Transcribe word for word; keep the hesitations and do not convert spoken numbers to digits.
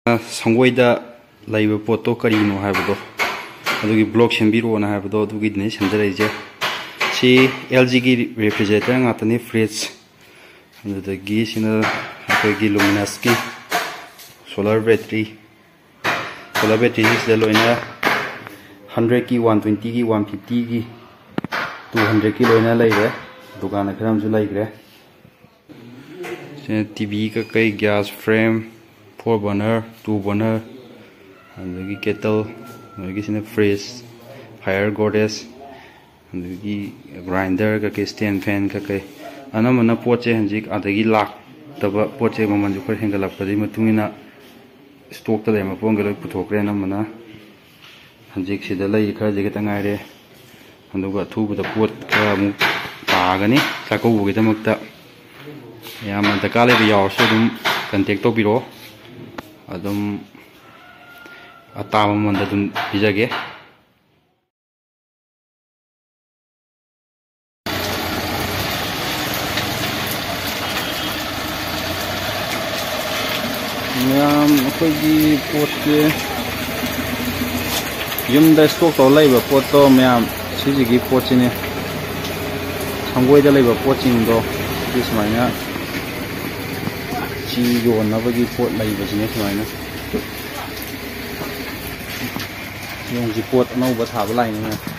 Sangoida laiba poto karino haibado adugi block sembiro na haibado adugi dine sendereje si L G gi refrigerator ngatani fridge adagi sina akogi luminous ki solar battery solar battery is the loina one hundred ki one twenty ki one fifty ki two hundred ki loina laire dukana kharam ju laigre T V ka kai gas frame four burner, two burner, and the kettle, the fridge, fire goddess, and the grinder, the stand fan, the Anamana poche and jig at the lock, the poche woman, the Perhangala Padimatuna stock to them upon the Putokranamana, and jig see the lake, the Getangare, and the got two with the port Pagani, Taco with the Mukta Yaman the Kali also can take Topiro. Adum atama manda dum bijage yam akogi pote yumda stock to laiba poto myam sijigi pochine sangoida laiba poching do this mania Chi yon na bagi pot lai bajine sumai na yung ji pot nau ba thab lai na